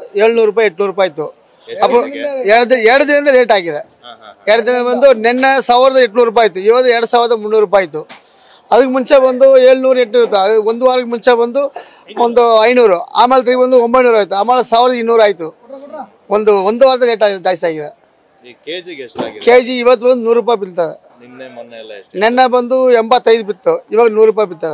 700 ರೂಪಾಯಿ 800 ರೂಪಾಯಿ ಆಯಿತು. ಅప్పుడు 2 ದಿನದಿಂದ ರೇಟ್ ಆಗಿದೆ. 2 ದಿನ ಬಂದು ನಿನ್ನೆ 1800 ರೂಪಾಯಿ ಆಯಿತು, ಇವತ್ತು 2300 ರೂಪಾಯಿ ಆಯಿತು. ಅದಕ್ಕೆ ಮುಂಚೆ ಬಂದು 700 800 ಇತ್ತು. ಒಂದು ವಾರಕ್ಕೆ ಮುಂಚೆ ಬಂದು ಒಂದು 500, ಆಮೇಲೆ ತಿರುಗಿ ಬಂದು 900 ಆಯಿತು, ಆಮೇಲೆ 1200 ಆಯಿತು. ಒಂದು ವಾರದ ರೇಟ್ ಜಾಸ್ತಿ ಆಗಿದೆ. ಕೆಜಿ ಇವತ್ತು ಬಂದು 100 ರೂಪಾಯಿ ಬೀಳ್ತದೆ. ನೆನ್ನೆ ಬಂದು 85 ಬಿತ್ತು, ಇವಾಗ 100 ರೂಪಾಯಿ ಬಿತ್ತದೆ.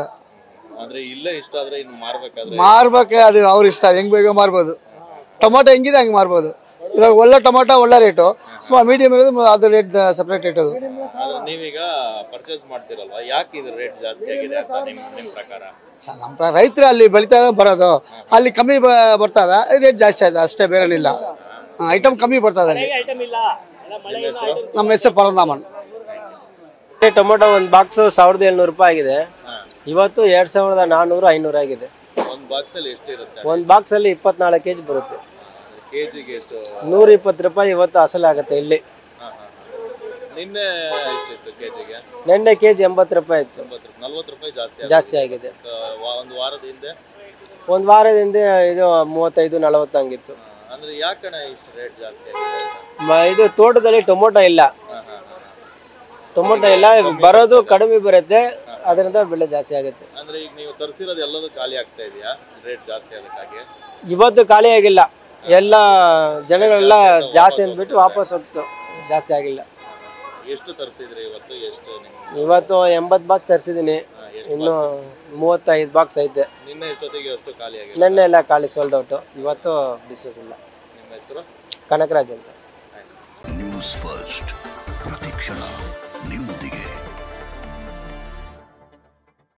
ಮಾರ್ಬೇಕು, ಅದು ಅವ್ರ ಇಷ್ಟ, ಹೆಂಗ್ ಬೇಗ ಮಾರ್ಬೋದು. ಟೊಮೊಟೊ ಹೆಂಗಿದೆ ಹಂಗೆ ಮಾರ್ಬೋದು. ಇವಾಗ ಒಳ್ಳೆ ಟೊಮೊಟೊ ಒಳ್ಳೆ ರೇಟು, ಸುಮಾರು ಮೀಡಿಯಂ ಇರೋದು ಅದು ರೇಟ್ ಸಪ್ರೇಟ್ ರೇಟ್. ಅದು ನೀವೀಗ ಪರ್ಚೇಸ್ ಮಾಡ್ತಿರಲ್ವಾ, ಯಾಕೆ ಇದು ರೇಟ್ ಜಾಸ್ತಿ ಆಗಿದೆ ಅಂತ ನಿಮ್ಮ ಪ್ರಕಾರ? ನಮ್ಮ ರೈತರು ಅಲ್ಲಿ ಬೆಳಿತಾ ಬರೋದು, ಅಲ್ಲಿ ಕಮ್ಮಿ ಬರ್ತದ, ರೇಟ್ ಜಾಸ್ತಿ ಆಯ್ತು ಅಷ್ಟೇ, ಬೇರೆನಿಲ್ಲ. ಐಟಮ್ ಕಮ್ಮಿ ಬರ್ತದೆ ಅಲ್ಲಿ. ನಮ್ಮ ಹೆಸರು ಪರಂದಾಮನ್. ಟೊಮೊಟೊ ಒಂದು ಬಾಕ್ಸ್ 1700 ರೂಪಾಯಿ ಆಗಿದೆ, ಇವತ್ತು 2400 500 ಆಗಿದೆ. ಒಂದು ಬಾಕ್ಸ್ ಅಲ್ಲಿ 24 ಕೆಜಿ ಬರುತ್ತೆ. 120 ರೂಪಾಯಿ ಇವತ್ತು ಅಸಲು ಆಗುತ್ತೆ ಇಲ್ಲಿ. ನಿನ್ನೆ ಕೆಜಿ 80 ರೂಪಾಯಿ ಇತ್ತು, 40 ರೂಪಾಯಿ ಜಾಸ್ತಿ ಆಗಿದೆ. ಒಂದು ವಾರದಿಂದ ಇದು 35 40 ಹಂಗಿತ್ತು. ಇದು ತೋಟದಲ್ಲಿ ಟೊಮೊಟೊ ಇಲ್ಲ, ಬರೋದು ಕಡಿಮೆ ಬರುತ್ತೆ, ಅದರಿಂದ ಬೆಲೆ ಜಾಸ್ತಿ ಆಗುತ್ತೆ. ಇವತ್ತು ಖಾಲಿ ಆಗಿಲ್ಲ, ಎಲ್ಲ ಜನಗಳೆಲ್ಲ ಜಾಸ್ತಿ ಅಂದ್ಬಿಟ್ಟು ವಾಪಸ್ ಹೋಗ್ತು, ಜಾಸ್ತಿ ಆಗಿಲ್ಲ. ಇವತ್ತು 80 ಬಾಕ್ಸ್ ತರಿಸಿದೀನಿ, ಇನ್ನು 35 ಬಾಕ್ಸ್ ಐತೆ. ನಿನ್ನೆ ಎಲ್ಲ ಖಾಲಿ ಸೋಲ್ಡ್ ಔಟ್, ಇವತ್ತು ಬಿಸ್ನೆಸ್ ಇಲ್ಲ. ಕನಕರಾಜ್ ಅಂತ. ನ್ಯೂಸ್ ಫಸ್ಟ್ ಪ್ರತಿಕ್ಷಣ.